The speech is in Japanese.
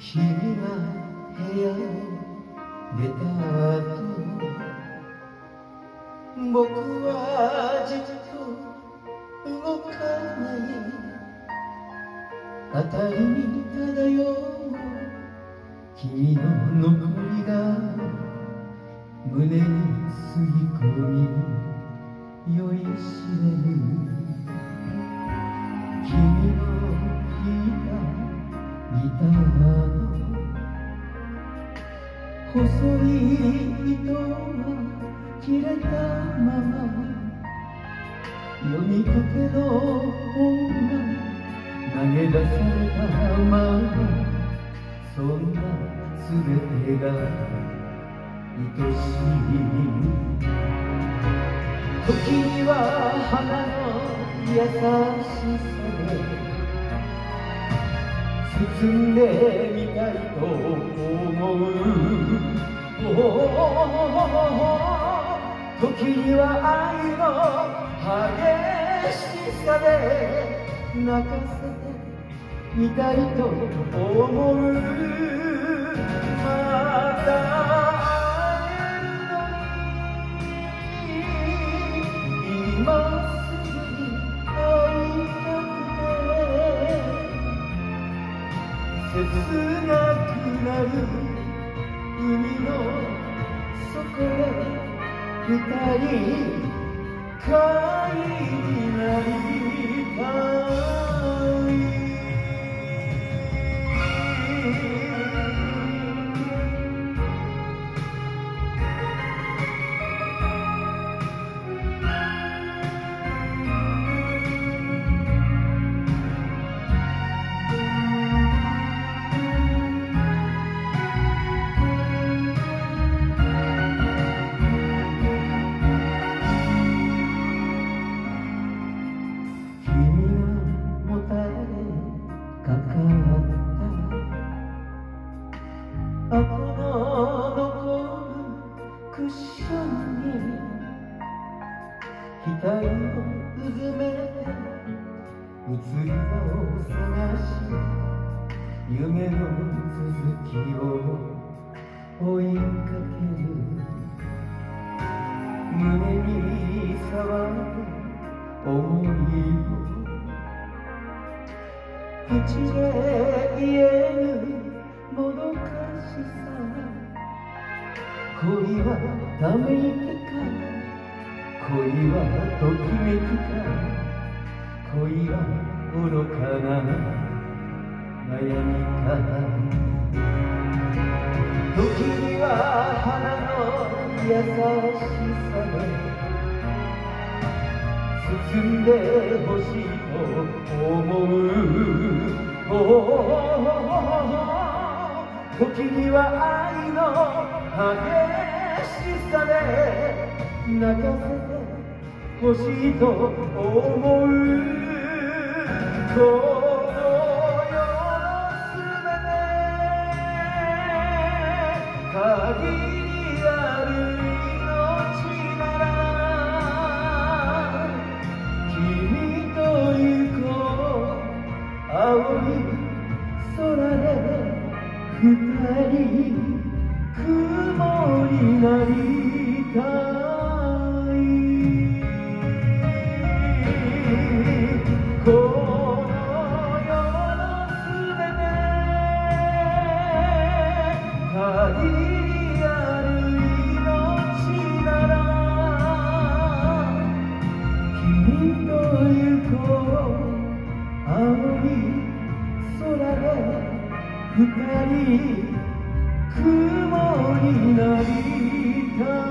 君が部屋を出た後、僕はじっと動かない。辺りに漂う君の残りが胸に吸い込み酔いしれる。君の弾いたギターの細い糸は切れたまま、読みかけの本が投げ出されたまま、そんなすべてが愛しい。時には花の優しさで包んでみたいと思う。時には愛の激しさで泣かせてみたいと思う。また会えるのに今すぐに会いたくて、切なくなる海の底で二人貝になりたい。あとの残るクッションに額をうずめて移り場を探し、夢の続きを追いかける。胸に触る想いを口で言えぬもどかしさ。恋はため息か、恋はときめきか、恋は愚かな悩みか。時には花の優しさで包んでほしいと思う。時には愛の激しさで泣かせてほしいと思う。この世のすべて限りある命なら、君と行こう青い空で二人雲になりたい。この世のすべて限りある命なら、君と行こう青い空で二人雲になりたい。